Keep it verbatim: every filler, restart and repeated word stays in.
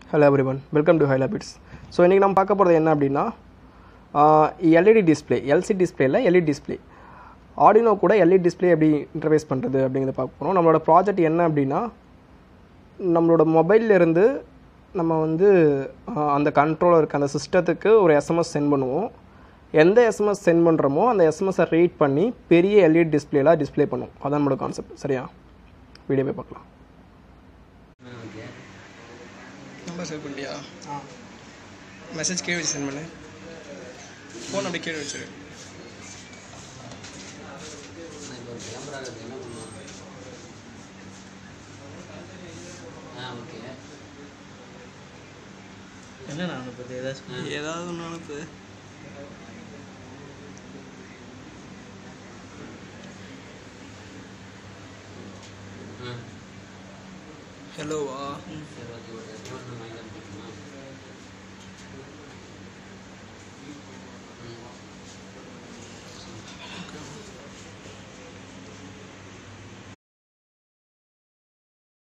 Hello everyone, welcome to Hylobits. So இன்னைக்கு நம்ம பார்க்க போறது என்ன அப்படினா L E D display, L C D display இல்ல L E D display. Arduino கூட L E D display எப்படி இன்டர்ஃபேஸ் பண்றது அப்படிங்கறத பார்க்க போறோம். நம்மளோட ப்ராஜெக்ட் என்ன அப்படினா நம்மளோட மொபைல்ல இருந்து நம்ம வந்து அந்த கண்ட்ரோலருக்கு அந்த சிஸ்டத்துக்கு ஒரு S M S சென்ட் பண்ணுவோம். எந்த S M S சென்ட் பண்றோமோ அந்த S M S ரீட் பண்ணி பெரிய L E D டிஸ்ப்ளேல டிஸ்ப்ளே பண்ணும். அதான் நம்மளோட கான்செப்ட். சரியா? வீடியோவை பார்க்கலாம். நம்பர் சேவ் பண்ணியா? ஆ. மெசேஜ் கீழே வச்சு சென்ட் பண்ணு. ஃபோன் அப்படியே கீழே வச்சிரு. ஆ ஓகே. என்ன நான் அனுப்புறது ஏதாவது ஏதாவது ஒன்று அனுப்பு. ஹலோவா? சரி ஓகே ஓகே.